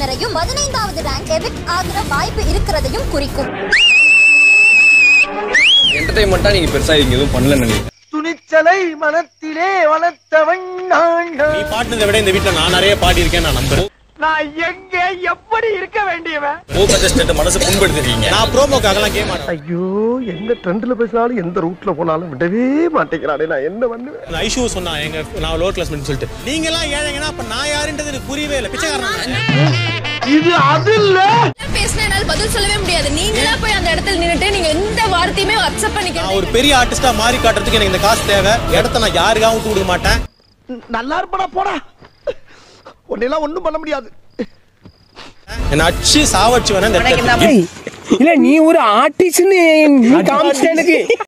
உறுப்பினரையும் 15வது rank evict ஆகிற வாய்ப்பு இருக்கிறதையும் குறிக்கும். என்டர்டைன்மெண்டா நீங்க பெருசா இங்க எதுவும் பண்ணல நினைக்கிறேன். துணிச்சலை மனத்திலே வளர்த்தவன் நான். நீ பாட்டுனதை விட இந்த வீட்டுல நான் நிறைய பாடி இருக்கேன் நான் நம்புறேன். நான் எங்க எப்படி இருக்க வேண்டியவன்? மனசு புண்படுத்துறீங்க. நான் ப்ரோமோக்காகலாம் கேம் ஆடுறேன். ஐயோ, எந்த ட்ரெண்ட்ல பேசினாலும் எந்த ரூட்ல போனாலும் விடவே மாட்டேங்கிறானே. நான் என்ன பண்ணுவேன்? ஐஷு சொன்னா நான் லோ கிளாஸ்மென்ட் சொல்லிட்டு நீங்க எல்லாம் ஏழைங்கன்னா அப்ப நான் யாருன்றது எனக்கு புரியவே இல்லை. பிச்சைக்காரன் இது அது இல்ல. பேசினா என்னால பதில் சொல்லவே முடியாது. நீங்களா போய் அந்த இடத்துல நின்னுட்டு நீங்க எந்த வார்த்தையுமே அக்செப்ட் பண்ணிக்க. நான் ஒரு பெரிய ஆர்டிஸ்டா மாறி காட்டுறதுக்கு எனக்கு இந்த காசு தேவை. இடத்த நான் யாருக்காகவும் விட்டு கொடுக்க மாட்டேன். நல்லா இருப்படா போடா. உன்னெல்லாம் ஒண்ணும் பண்ண முடியாது. என்ன அடிச்சு சாவடிச்சு வேணா இல்ல நீ ஒரு ஆர்டிஸ்ட்னு காமிச்சிட்ட எனக்கு.